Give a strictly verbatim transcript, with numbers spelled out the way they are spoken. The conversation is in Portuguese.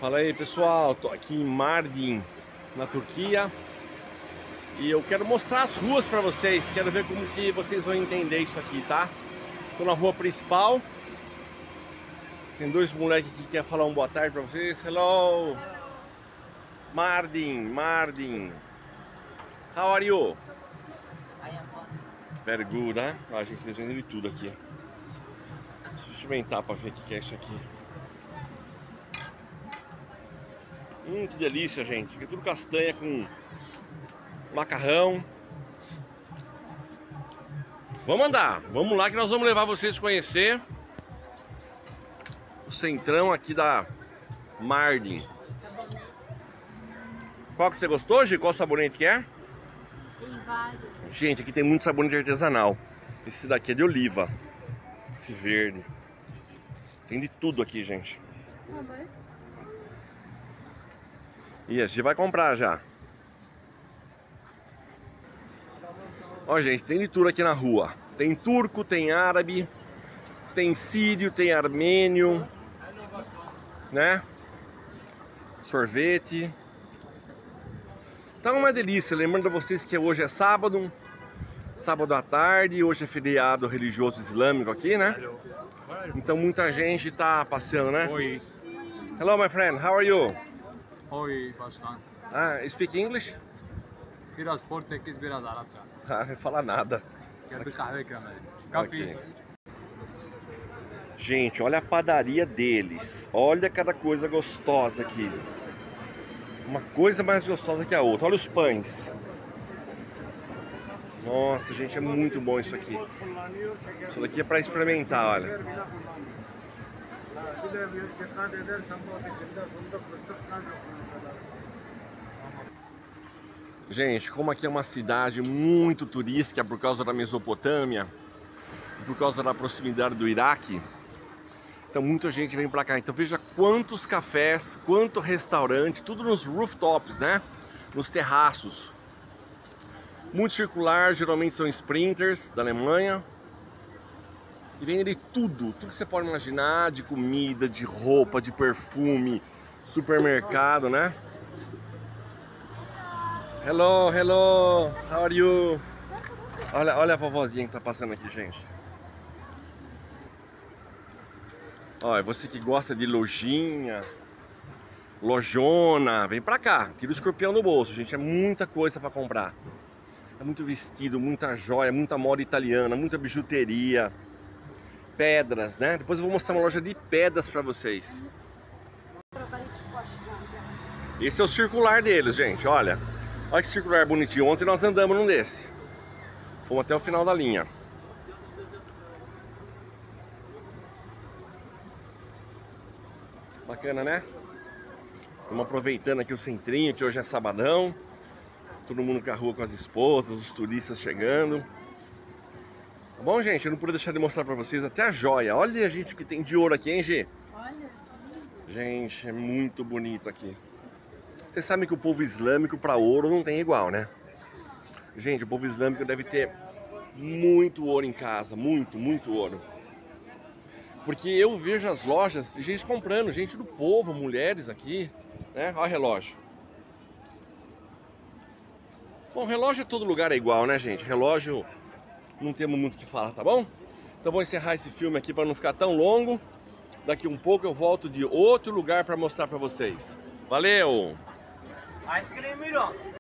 Fala aí pessoal, tô aqui em Mardin, na Turquia, e eu quero mostrar as ruas pra vocês, quero ver como que vocês vão entender isso aqui, tá? Tô na rua principal, tem dois moleques que querem falar um boa tarde pra vocês. Hello! Mardin, Mardin, how are you? Very good, né? Ah, a gente desenha de tudo aqui. Deixa eu experimentar pra ver o que é isso aqui. Hum, que delícia, gente. Aqui é tudo castanha com macarrão. Vamos andar, vamos lá que nós vamos levar vocês a conhecer o centrão aqui da Mardin. Qual que você gostou, Gi? Qual sabonete que é? Tem vários. Gente, aqui tem muito sabonete artesanal. Esse daqui é de oliva. Esse verde. Tem de tudo aqui, gente. Ah, vai. E a gente vai comprar já. Ó, gente, tem de tudo aqui na rua. Tem turco, tem árabe, tem sírio, tem armênio, né? Sorvete. Tá uma delícia. Lembrando a vocês que hoje é sábado, sábado à tarde, hoje é feriado religioso islâmico aqui, né? Então muita gente tá passeando, né? Oi. Hello, my friend. How are you? Oi, başkan. Ah, speak English? Biraz Portekiz, biraz Arapça. Ah, não fala nada. Gel bir kahve ikram edelim. Kahve. Ok. Gente, olha a padaria deles. Olha cada coisa gostosa aqui. Uma coisa mais gostosa que a outra. Olha os pães. Nossa, gente, é muito bom isso aqui. Isso daqui é para experimentar, olha. Gente, como aqui é uma cidade muito turística por causa da Mesopotâmia, por causa da proximidade do Iraque, então muita gente vem pra cá. Então veja quantos cafés, quanto restaurante, tudo nos rooftops, né? Nos terraços. Muito circular, geralmente são sprinters da Alemanha. E vende de tudo, tudo que você pode imaginar, de comida, de roupa, de perfume, supermercado, né? Hello, hello, how are you? Olha, olha a vovozinha que tá passando aqui, gente. Olha, você que gosta de lojinha, lojona, vem pra cá, tira o escorpião no bolso, gente, é muita coisa pra comprar. É muito vestido, muita joia, muita moda italiana, muita bijuteria, pedras, né? Depois eu vou mostrar uma loja de pedras pra vocês. Esse é o circular deles, gente, olha. Olha que circular bonitinho. Ontem nós andamos num desse. Fomos até o final da linha. Bacana, né? Estamos aproveitando aqui o centrinho, que hoje é sabadão. Todo mundo com a rua com as esposas, os turistas chegando. Tá bom, gente? Eu não pude deixar de mostrar pra vocês até a joia. Olha a gente que tem de ouro aqui, hein, G? Olha. Gente, é muito bonito aqui. Vocês sabem que o povo islâmico para ouro não tem igual, né? Gente, o povo islâmico deve ter muito ouro em casa, muito, muito ouro. Porque eu vejo as lojas, gente comprando, gente do povo, mulheres aqui, né? Olha o relógio. Bom, relógio em todo lugar é igual, né, gente? Relógio, não temos muito o que falar, tá bom? Então vou encerrar esse filme aqui para não ficar tão longo. Daqui um pouco eu volto de outro lugar para mostrar para vocês. Valeu! Ice cream,